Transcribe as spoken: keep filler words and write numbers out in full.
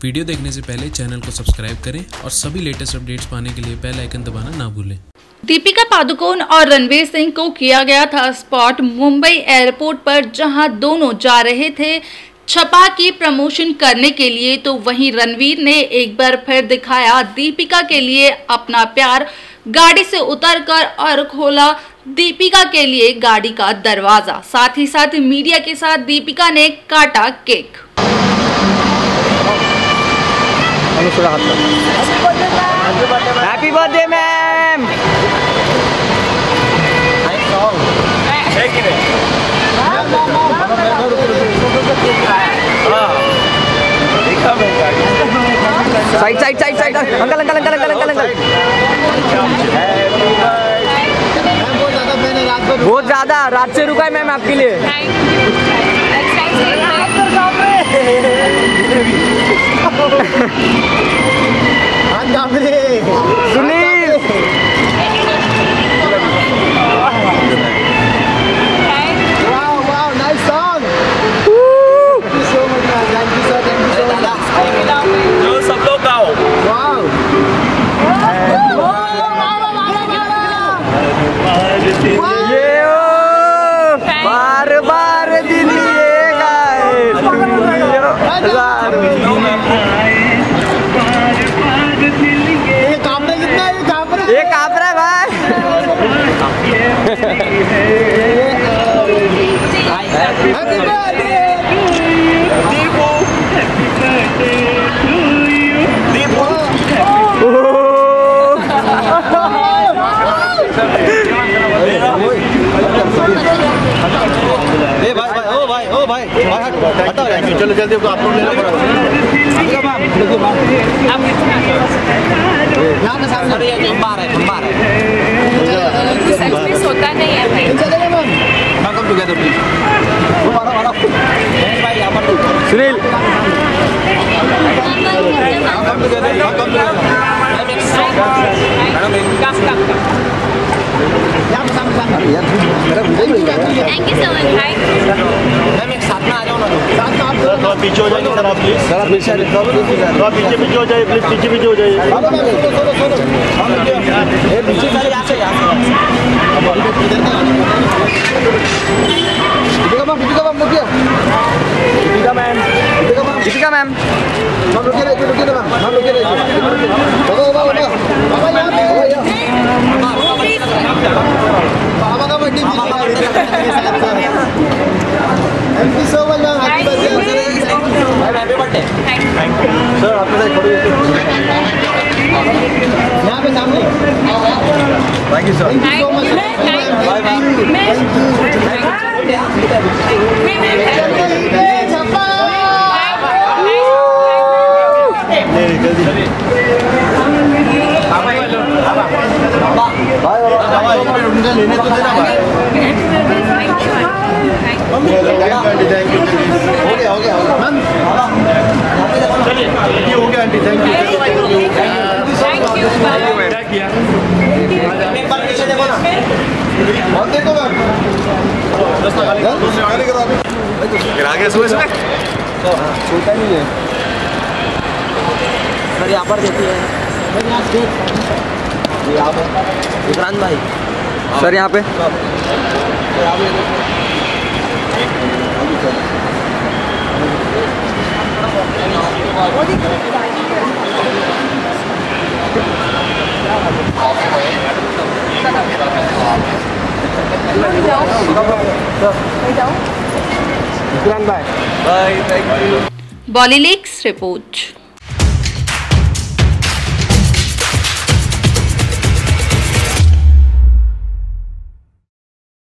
Video देखने से पहले चैनल को सब्सक्राइब करें और सभी लेटेस्ट अपडेट्स पाने के लिए बेल आइकन दबाना ना भूलें। दीपिका पादुकोण और रणवीर सिंह को किया गया था स्पॉट मुंबई एयरपोर्ट पर, जहां दोनों जा रहे थे छपा की प्रमोशन करने के लिए। तो वहीं रणवीर ने एक बार फिर दिखाया दीपिका के लिए अपना प्यार, गाड़ी से उतरकर और खोला दीपिका के लिए गाड़ी का दरवाजा। साथ ही साथ मीडिया के साथ दीपिका ने काटा cake. Happy birthday ma'am. Side side side side uncle uncle uncle uncle uncle uncle बहुत ज्यादा रात से रुका है मैम आपके लिए। सुनील सब लोग गाओ। ये बार बार दिल ये गाए ये काँप रहा है भाई। ए भाई भाई ओ भाई ओ भाई हटाओ चलो जल्दी आप लोग ले लो। होता नहीं है भाई। Come together please. Sunil come together come together. Thank you so much भाई। मैम एक साथ में आ जाओ ना। साथ में आप थोड़ा पीछे हो जाइए सर, आप प्लीज। सर आप पीछे थोड़ा पीछे पीछे हो जाइए प्लीज, पीछे पीछे हो जाइए। पीछे सर यहाँ से यहाँ Deepika ma'am Deepika ma'am ma'am रुकिए रहिए रुकिए ना मैम मैम रुकिए रहिए। Thank you so much ma'am. Happy birthday. Thank you sir आपके साथ खड़े यहाँ पे सामने। Thank you sir. Bye bye लेने तो देना भाई। हो गया हो गया मैम चलिए ये हो गया aunty. Thank you thank you एक बार पीछे देखो ना और देखो मैम रास्ता खाली दूसरे आगे करो फिर आगे सुबह सुबह छोटा नहीं है सर। यहाँ पर देखिए यहाँ पे विक्रांत भाई सर यहाँ पे विक्रांत भाई बाय। Thank you. बॉलीलिक्स रिपोर्ट।